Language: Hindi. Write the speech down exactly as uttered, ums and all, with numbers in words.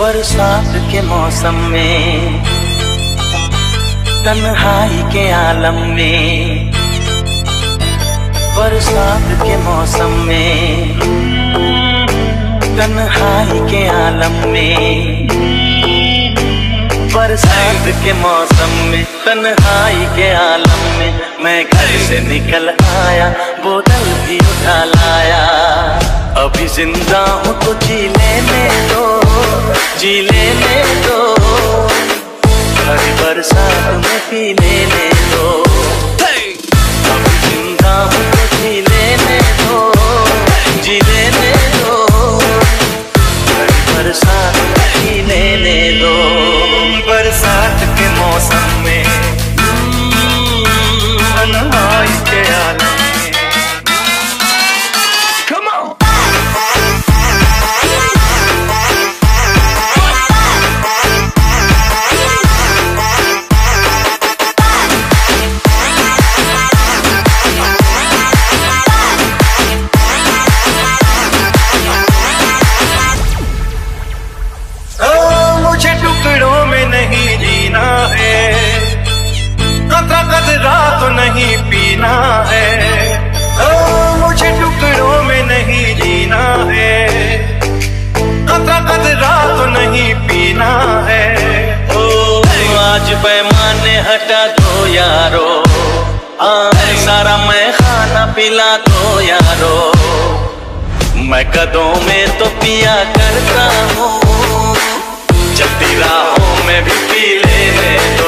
बरसात के मौसम में, तन्हाई के आलम में, बरसात के मौसम में, तन्हाई के आलम में, बरसात के मौसम में, तन्हाई के आलम में, मैं घर से निकल आया, बोतल भी उठा लाया। अभी जिंदा हूँ तो जी लेने दो, जी लेने दो, हरी बरसात में पी लेने दो। अभी जिंदा हूँ तो जी लेने दो, जी लेने दो, हरी बरसात में पी लेने दो। बरसात के मौसम में, तन्हाई के आलम में, नहीं पीना है, ओ मुझे टुकड़ों में नहीं जीना है, कतरा कतरा तो नहीं पीना है। ओ आज पैमाने हटा दो यारो, आज सारा मैं खाना पिला दो यारो, मैं कदों में तो पिया करता हूँ, चलती राहों में भी पी लेने